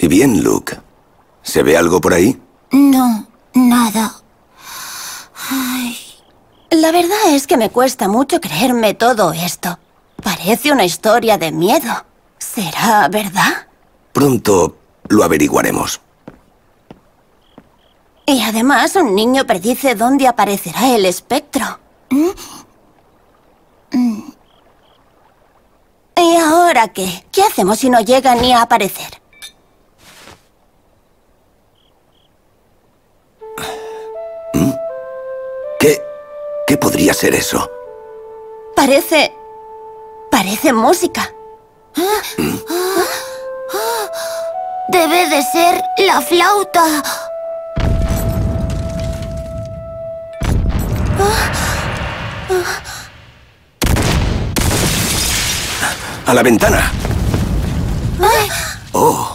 bien, Luke. ¿Se ve algo por ahí? No, nada. Ay. La verdad es que me cuesta mucho creerme todo esto. Parece una historia de miedo. ¿Será verdad? Pronto lo averiguaremos. Y además, un niño predice dónde aparecerá el espectro. ¿Y ahora qué? ¿Qué hacemos si no llega ni a aparecer? ¿Qué podría ser eso? Parece música. Debe de ser la flauta. ¡A la ventana! ¡Oh!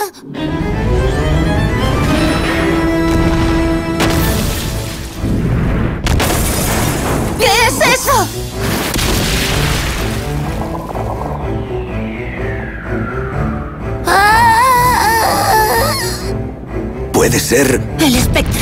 ¿Qué es eso? Puede ser... El espectro.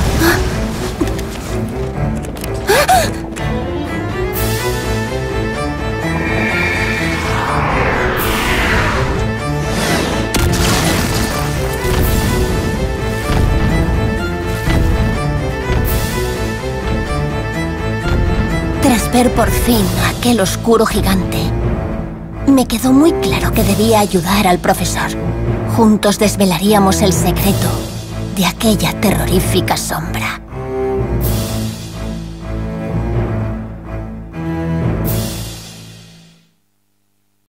Tras ver por fin a aquel oscuro gigante, me quedó muy claro que debía ayudar al profesor. Juntos desvelaríamos el secreto de aquella terrorífica sombra.